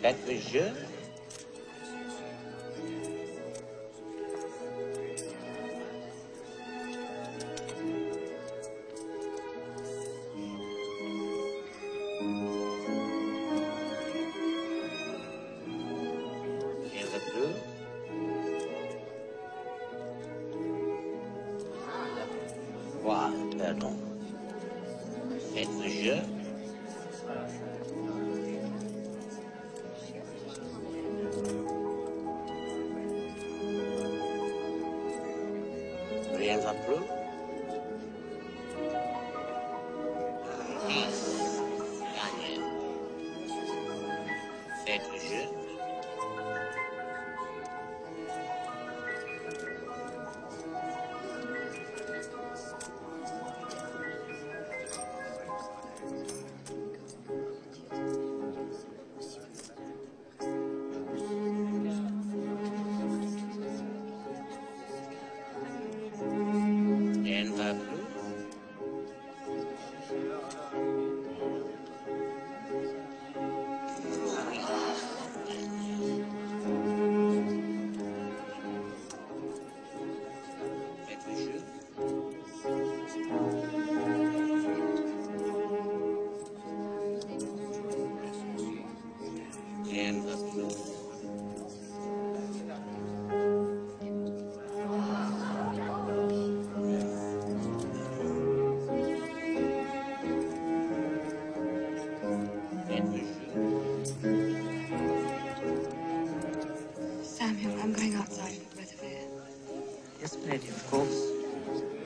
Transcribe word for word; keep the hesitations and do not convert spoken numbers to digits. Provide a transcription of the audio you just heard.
Faites le jeu. Rien de plus. Quoi, pardon. Faites le jeu. Rien va plus. dix. Gagné. Faites le jeu. Rien va plus. Faites le jeu. Rien va plus. Faites le jeu. Samuel, I'm going outside for a breath of air. Yes, lady, of course.